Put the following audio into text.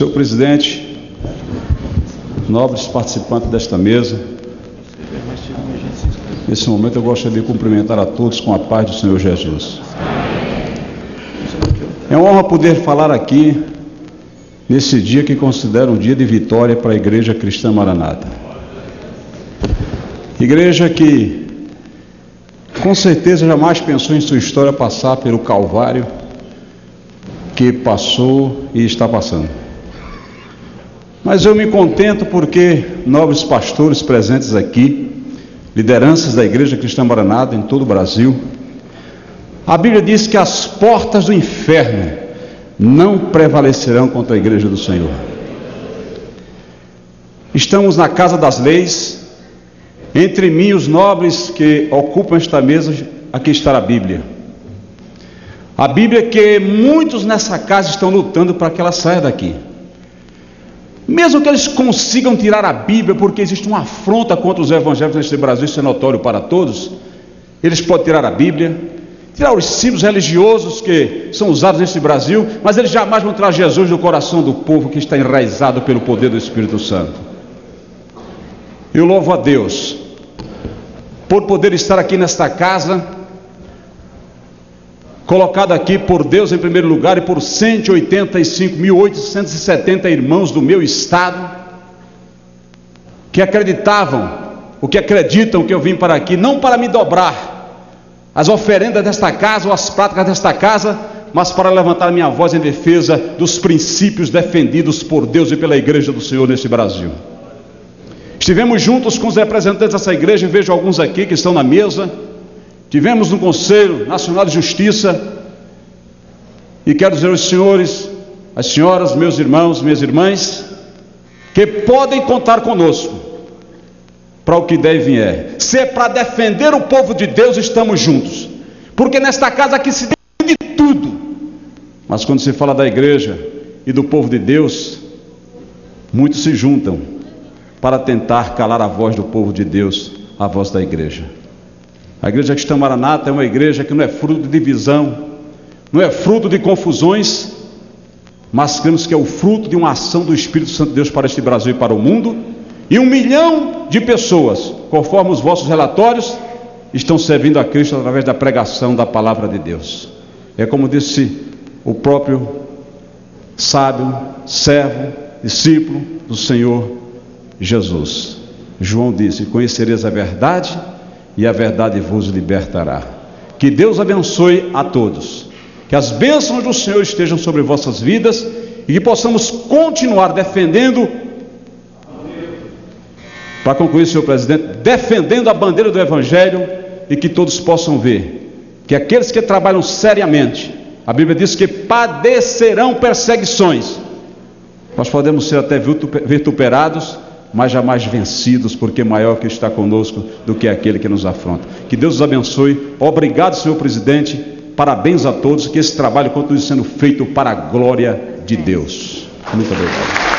Senhor presidente, nobres participantes desta mesa, nesse momento eu gostaria de cumprimentar a todos com a paz do Senhor Jesus. É uma honra poder falar aqui, nesse dia que considero um dia de vitória para a Igreja Cristã Maranata. Igreja que, com certeza, jamais pensou em sua história passar pelo Calvário que passou e está passando. Mas eu me contento porque nobres pastores presentes aqui, lideranças da Igreja Cristã Maranata em todo o Brasil, a Bíblia diz que as portas do inferno não prevalecerão contra a Igreja do Senhor. Estamos na casa das leis, entre mim e os nobres que ocupam esta mesa, aqui está a Bíblia. A Bíblia que muitos nessa casa estão lutando para que ela saia daqui. Mesmo que eles consigam tirar a Bíblia, porque existe uma afronta contra os evangélicos neste Brasil, isso é notório para todos, eles podem tirar a Bíblia, tirar os símbolos religiosos que são usados neste Brasil, mas eles jamais vão tirar Jesus do coração do povo que está enraizado pelo poder do Espírito Santo. Eu louvo a Deus por poder estar aqui nesta casa, colocado aqui por Deus em primeiro lugar e por 185.870 irmãos do meu estado, que acreditavam, o que acreditam que eu vim para aqui, não para me dobrar as oferendas desta casa ou as práticas desta casa, mas para levantar a minha voz em defesa dos princípios defendidos por Deus e pela Igreja do Senhor neste Brasil. Estivemos juntos com os representantes dessa igreja, vejo alguns aqui que estão na mesa. Tivemos no Conselho Nacional de Justiça, e quero dizer aos senhores, às senhoras, meus irmãos, minhas irmãs, que podem contar conosco para o que der e vier. Se é para defender o povo de Deus, estamos juntos, porque nesta casa aqui se defende tudo, mas quando se fala da igreja e do povo de Deus, muitos se juntam para tentar calar a voz do povo de Deus, a voz da igreja. A Igreja Cristã Maranata é uma igreja que não é fruto de divisão, não é fruto de confusões, mas cremos que é o fruto de uma ação do Espírito Santo de Deus para este Brasil e para o mundo, e 1 milhão de pessoas, conforme os vossos relatórios, estão servindo a Cristo através da pregação da palavra de Deus. É como disse o próprio sábio, servo, discípulo do Senhor Jesus. João disse: conhecereis a verdade, e a verdade vos libertará. Que Deus abençoe a todos, que as bênçãos do Senhor estejam sobre vossas vidas e que possamos continuar defendendo, para concluir, senhor presidente, defendendo a bandeira do Evangelho, e que todos possam ver que aqueles que trabalham seriamente, a Bíblia diz que padecerão perseguições. Nós podemos ser até vituperados, mas jamais vencidos, porque maior que está conosco do que aquele que nos afronta. Que Deus os abençoe. Obrigado, senhor presidente, parabéns a todos, que esse trabalho continue sendo feito para a glória de Deus. Muito obrigado.